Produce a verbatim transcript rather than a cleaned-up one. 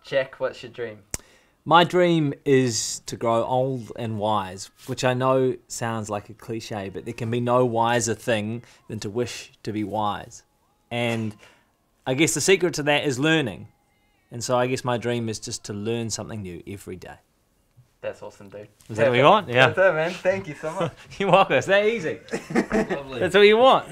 Jack, what's your dream? My dream is to grow old and wise, which I know sounds like a cliche, but there can be no wiser thing than to wish to be wise. And I guess the secret to that is learning. And so I guess my dream is just to learn something new every day. That's awesome, dude. Is that what you want? Yeah. That's it, man. Thank you so much. You're welcome. It's that easy. Lovely. That's what you want.